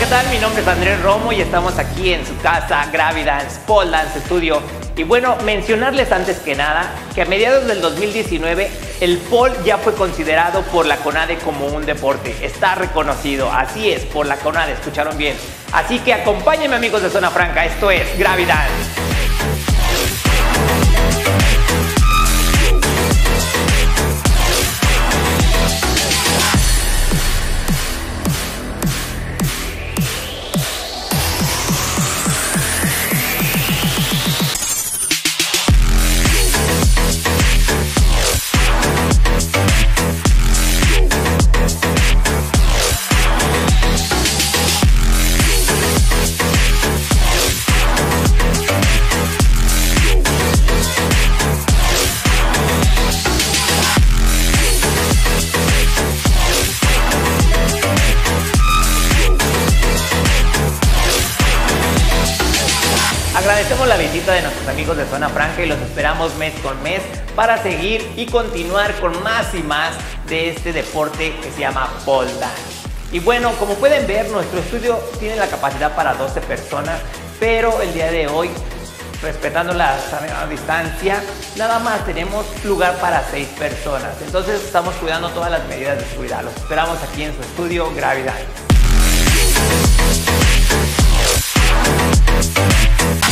tal? Mi nombre es Andrés Romo y estamos aquí en su casa Gravidance Pole Dance Studio. Y bueno, mencionarles antes que nada que a mediados del 2019 el pole ya fue considerado por la CONADE como un deporte. Está reconocido, así es, por la CONADE, escucharon bien. Así que acompáñenme, amigos de Zona Franca, esto es Gravidance. Agradecemos la visita de nuestros amigos de Zona Franca y los esperamos mes con mes para seguir y continuar con más y más de este deporte que se llama pole dance. Y bueno, como pueden ver, nuestro estudio tiene la capacidad para 12 personas, pero el día de hoy, respetando la sana distancia, nada más tenemos lugar para 6 personas. Entonces estamos cuidando todas las medidas de seguridad. Los esperamos aquí en su estudio Gravidance.